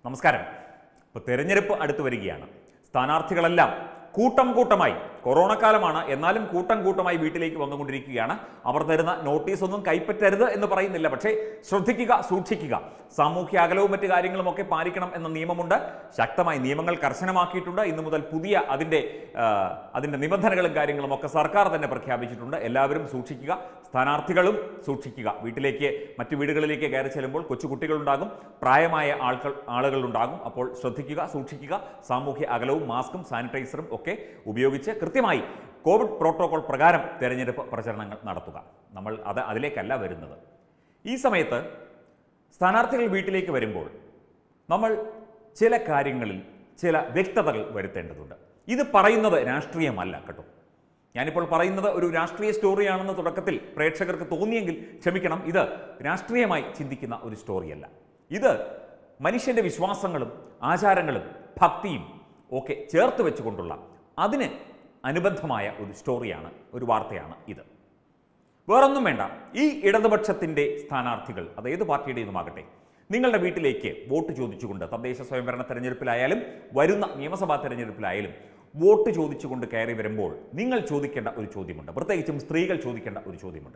നമസ്കാരം. ഇപ്പോൾ തെരഞ്ഞെടുപ്പ് അടുത്തു വരികയാണ്. സ്ഥാനാർത്ഥികളെല്ലാം കൂട്ടം കൂട്ടമായി, കൊറോണ കാലമാണ് എന്നാലും കൂട്ടം കൂട്ടമായി വീട്ടിലേക്ക് വന്നുകൊണ്ടിരിക്കുകയാണ്. അവർ തരുന്ന നോട്ടീസ് ഒന്നും കൈപ്പറ്റരുത് എന്ന് പറയുന്നില്ല, പക്ഷേ ശ്രദ്ധിക്കുക, സൂക്ഷിക്കുക, സാമൂഹ്യ അകലവും മറ്റു കാര്യങ്ങളുമൊക്കെ പാലിക്കണം എന്ന നിയമമുണ്ട്. ശക്തമായി നിയമങ്ങൾ കർശനമാക്കിയിട്ടുണ്ട്. ഇന്നു മുതൽ പുതിയ അതിൻ്റെ നിബന്ധനകളും കാര്യങ്ങളും ഒക്കെ സർക്കാർ തന്നെ പ്രഖ്യാപിച്ചിട്ടുണ്ട്. എല്ലാവരും സൂക്ഷിക്കുക, സ്ഥാനാർത്ഥികളും സൂക്ഷിക്കുക. മറ്റു വീടുകളിലേക്ക് കയറി ചെല്ലുമ്പോൾ കൊച്ചുകുട്ടികളുണ്ടാകും, പ്രായമായ ആളുകളുണ്ടാകും. അപ്പോൾ ശ്രദ്ധിക്കുക, സൂക്ഷിക്കുക. സാമൂഹ്യ അകലവും മാസ്കും സാനിറ്റൈസറും ഒക്കെ ഉപയോഗിച്ച് കൃത്യമായി കോവിഡ് പ്രോട്ടോകോൾ പ്രകാരം തെരഞ്ഞെടുപ്പ് പ്രചരണങ്ങൾ നടത്തുക. നമ്മൾ അതിലേക്കല്ല വരുന്നത്. ഈ സമയത്ത് സ്ഥാനാർത്ഥികൾ വീട്ടിലേക്ക് വരുമ്പോൾ നമ്മൾ ചില കാര്യങ്ങളിൽ ചില വ്യക്തതകൾ വരുത്തേണ്ടതുണ്ട്. ഇത് പറയുന്നത് രാഷ്ട്രീയമല്ല കേട്ടോ. ഞാനിപ്പോൾ പറയുന്നത് ഒരു രാഷ്ട്രീയ സ്റ്റോറിയാണെന്ന് തുടക്കത്തിൽ പ്രേക്ഷകർക്ക് തോന്നിയെങ്കിൽ ക്ഷമിക്കണം. ഇത് രാഷ്ട്രീയമായി ചിന്തിക്കുന്ന ഒരു സ്റ്റോറിയല്ല. ഇത് മനുഷ്യൻ്റെ വിശ്വാസങ്ങളും ആചാരങ്ങളും ഭക്തിയും ഒക്കെ ചേർത്ത് വെച്ചുകൊണ്ടുള്ള അതിന് അനുബന്ധമായ ഒരു സ്റ്റോറിയാണ്, ഒരു വാർത്തയാണ് ഇത്. വേറൊന്നും വേണ്ട. ഈ ഇടതുപക്ഷത്തിൻ്റെ സ്ഥാനാർത്ഥികൾ, അത് ഏത് പാർട്ടിയുടേതുമാകട്ടെ, നിങ്ങളുടെ വീട്ടിലേക്ക് വോട്ട് ചോദിച്ചുകൊണ്ട് തദ്ദേശ സ്വയംഭരണ തെരഞ്ഞെടുപ്പിലായാലും വരുന്ന നിയമസഭാ തെരഞ്ഞെടുപ്പിലായാലും വോട്ട് ചോദിച്ചുകൊണ്ട് കയറി വരുമ്പോൾ നിങ്ങൾ ചോദിക്കേണ്ട ഒരു ചോദ്യമുണ്ട്. പ്രത്യേകിച്ചും സ്ത്രീകൾ ചോദിക്കേണ്ട ഒരു ചോദ്യമുണ്ട്.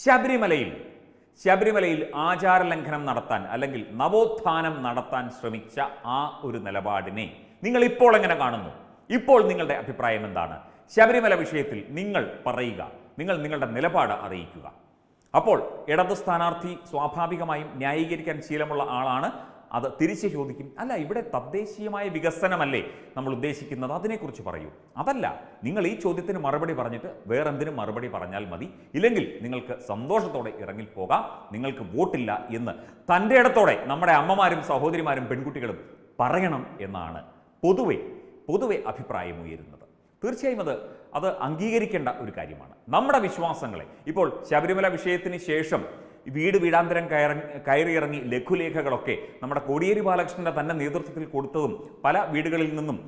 ശബരിമലയിൽ ആചാരലംഘനം നടത്താൻ അല്ലെങ്കിൽ നവോത്ഥാനം നടത്താൻ ശ്രമിച്ച ആ ഒരു നിലപാടിനെ നിങ്ങൾ ഇപ്പോൾ എങ്ങനെ കാണുന്നു? ഇപ്പോൾ നിങ്ങളുടെ അഭിപ്രായം എന്താണ്? ശബരിമല വിഷയത്തിൽ നിങ്ങൾ പറയുക, നിങ്ങൾ നിങ്ങളുടെ നിലപാട് അറിയിക്കുക. അപ്പോൾ ഇടതു സ്ഥാനാർത്ഥി സ്വാഭാവികമായും ന്യായീകരിക്കാൻ ശീലമുള്ള ആളാണ്. അത് തിരിച്ച് ചോദിക്കും, അല്ല ഇവിടെ തദ്ദേശീയമായ വികസനമല്ലേ നമ്മൾ ഉദ്ദേശിക്കുന്നത്, അതിനെക്കുറിച്ച് പറയൂ. അതല്ല, നിങ്ങൾ ഈ ചോദ്യത്തിന് മറുപടി പറഞ്ഞിട്ട് വേറെന്തിനും മറുപടി പറഞ്ഞാൽ മതി. ഇല്ലെങ്കിൽ നിങ്ങൾക്ക് സന്തോഷത്തോടെ ഇറങ്ങിപ്പോകാം, നിങ്ങൾക്ക് വോട്ടില്ല എന്ന് തൻ്റെ ഇടത്തോടെ നമ്മുടെ അമ്മമാരും സഹോദരിമാരും പെൺകുട്ടികളും പറയണം എന്നാണ് പൊതുവെ അഭിപ്രായമുയരുന്നത്. തീർച്ചയായും അത് അംഗീകരിക്കേണ്ട ഒരു കാര്യമാണ്. നമ്മുടെ വിശ്വാസങ്ങളെ ഇപ്പോൾ ശബരിമല വിഷയത്തിന് ശേഷം വീടാന്തരം കയറിയിറങ്ങി ലഘുലേഖകളൊക്കെ നമ്മുടെ കോടിയേരി ബാലകൃഷ്ണന്റെ തന്നെ നേതൃത്വത്തിൽ കൊടുത്തതും പല വീടുകളിൽ നിന്നും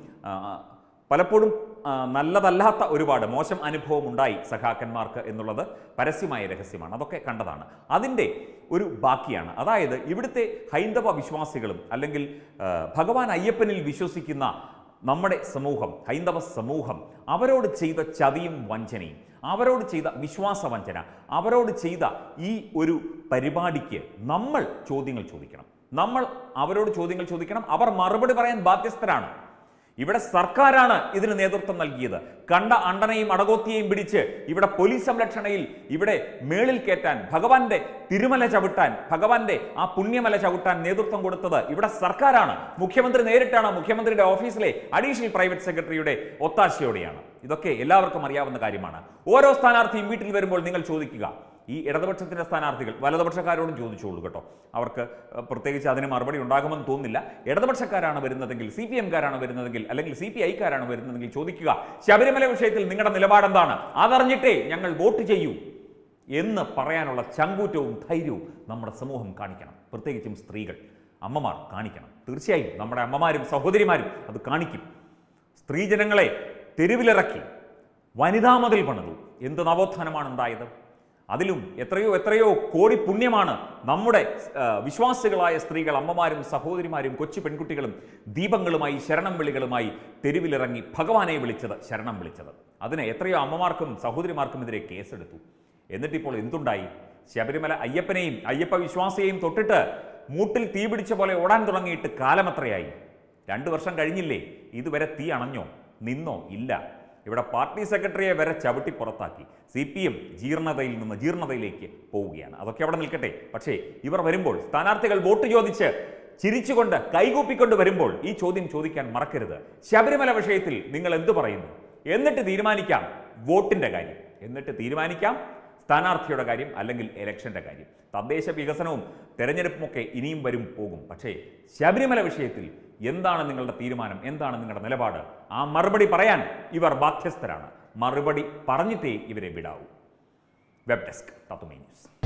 പലപ്പോഴും നല്ലതല്ലാത്ത ഒരുപാട് മോശം അനുഭവം ഉണ്ടായി സഖാക്കന്മാർക്ക് എന്നുള്ളത് പരസ്യമായ രഹസ്യമാണ്. അതൊക്കെ കണ്ടതാണ്. അതിൻ്റെ ഒരു ബാക്കിയാണ്. അതായത് ഇവിടുത്തെ ഹൈന്ദവ വിശ്വാസികളും അല്ലെങ്കിൽ ഭഗവാൻ അയ്യപ്പനിൽ വിശ്വസിക്കുന്ന നമ്മുടെ സമൂഹം, ഹൈന്ദവ സമൂഹം, അവരോട് ചെയ്ത ചതിയും വഞ്ചനയും, അവരോട് ചെയ്ത വിശ്വാസവഞ്ചന, അവരോട് ചെയ്ത ഈ ഒരു പരിപാടിക്ക് നമ്മൾ ചോദ്യങ്ങൾ ചോദിക്കണം. നമ്മൾ അവരോട് ചോദ്യങ്ങൾ ചോദിക്കണം. അവർ മറുപടി പറയാൻ ബാധ്യസ്ഥരാണ്. ഇവിടെ സർക്കാരാണ് ഇതിന് നേതൃത്വം നൽകിയത്. കണ്ട അണ്ടനെയും അടകോത്തിയെയും പിടിച്ച് ഇവിടെ പോലീസ് സംരക്ഷണയിൽ ഇവിടെ മേളിൽ കയറ്റാൻ, ഭഗവാന്റെ തിരുമല ചവിട്ടാൻ, ഭഗവാന്റെ ആ പുണ്യമല ചവിട്ടാൻ നേതൃത്വം കൊടുത്തത് ഇവിടെ സർക്കാരാണ്. മുഖ്യമന്ത്രി നേരിട്ടാണ്, മുഖ്യമന്ത്രിയുടെ ഓഫീസിലെ അഡീഷണൽ പ്രൈവറ്റ് സെക്രട്ടറിയുടെ ഒത്താശയോടെയാണ്. ഇതൊക്കെ എല്ലാവർക്കും അറിയാവുന്ന കാര്യമാണ്. ഓരോ സ്ഥാനാർത്ഥിയും വീട്ടിൽ വരുമ്പോൾ നിങ്ങൾ ചോദിക്കുക. ഈ ഇടതുപക്ഷത്തിൻ്റെ സ്ഥാനാർത്ഥികൾ വലതുപക്ഷക്കാരോടും ചോദിച്ചോളൂ കേട്ടോ. അവർക്ക് പ്രത്യേകിച്ച് അതിന് മറുപടി ഉണ്ടാകുമെന്ന് തോന്നുന്നില്ല. ഇടതുപക്ഷക്കാരാണ് വരുന്നതെങ്കിൽ, CPM-കാരാണ് വരുന്നതെങ്കിൽ, അല്ലെങ്കിൽ CPI-കാരാണ് വരുന്നതെങ്കിൽ ചോദിക്കുക, ശബരിമല വിഷയത്തിൽ നിങ്ങളുടെ നിലപാടെന്താണ്? അതറിഞ്ഞിട്ടേ ഞങ്ങൾ വോട്ട് ചെയ്യൂ എന്ന് പറയാനുള്ള ചങ്കൂറ്റവും ധൈര്യവും നമ്മുടെ സമൂഹം കാണിക്കണം. പ്രത്യേകിച്ചും സ്ത്രീകൾ, അമ്മമാർ കാണിക്കണം. തീർച്ചയായും നമ്മുടെ അമ്മമാരും സഹോദരിമാരും അത് കാണിക്കും. സ്ത്രീജനങ്ങളെ തെരുവിലിറക്കി വനിതാ മതിൽ പണിതു. എന്ത് നവോത്ഥാനമാണ് ഉണ്ടായത്? അതിലും എത്രയോ കോടി പുണ്യമാണ് നമ്മുടെ വിശ്വാസികളായ സ്ത്രീകൾ, അമ്മമാരും സഹോദരിമാരും കൊച്ചു പെൺകുട്ടികളും ദീപങ്ങളുമായി ശരണം വിളികളുമായി തെരുവിലിറങ്ങി ഭഗവാനെ വിളിച്ചത്, ശരണം വിളിച്ചത്. അതിന് എത്രയോ അമ്മമാർക്കും സഹോദരിമാർക്കുമെതിരെ കേസെടുത്തു. എന്നിട്ടിപ്പോൾ എന്തുണ്ടായി? ശബരിമല അയ്യപ്പനെയും അയ്യപ്പ വിശ്വാസിയെയും തൊട്ടിട്ട് മൂട്ടിൽ തീ പിടിച്ച പോലെ ഓടാൻ തുടങ്ങിയിട്ട് കാലമത്രയായി. 2 വർഷം കഴിഞ്ഞില്ലേ? ഇതുവരെ തീ അണഞ്ഞോ? നിന്നോ? ഇല്ല. ഇവിടെ പാർട്ടി സെക്രട്ടറിയെ വരെ ചവിട്ടി പുറത്താക്കി. CPM ജീർണതയിൽ നിന്ന് ജീർണതയിലേക്ക് പോവുകയാണ്. അതൊക്കെ അവിടെ നിൽക്കട്ടെ. പക്ഷേ ഇവർ വരുമ്പോൾ, സ്ഥാനാർത്ഥികൾ വോട്ട് ചോദിച്ച് ചിരിച്ചുകൊണ്ട് കൈകൂപ്പിക്കൊണ്ട് വരുമ്പോൾ ഈ ചോദ്യം ചോദിക്കാൻ മറക്കരുത്. ശബരിമല വിഷയത്തിൽ നിങ്ങൾ എന്തു പറയുന്നു? എന്നിട്ട് തീരുമാനിക്കാം വോട്ടിൻ്റെ കാര്യം, എന്നിട്ട് തീരുമാനിക്കാം സ്ഥാനാർത്ഥിയുടെ കാര്യം, അല്ലെങ്കിൽ ഇലക്ഷൻ്റെ കാര്യം. തദ്ദേശ വികസനവും തെരഞ്ഞെടുപ്പുമൊക്കെ ഇനിയും പോകും. പക്ഷേ ശബരിമല വിഷയത്തിൽ എന്താണ് നിങ്ങളുടെ തീരുമാനം? എന്താണ് നിങ്ങളുടെ നിലപാട്? ആ മറുപടി പറയാൻ ഇവർ ബാധ്യസ്ഥരാണ്. മറുപടി പറഞ്ഞിട്ടേ ഇവരെ വിടാവൂ. Web desk Tatwamayi news.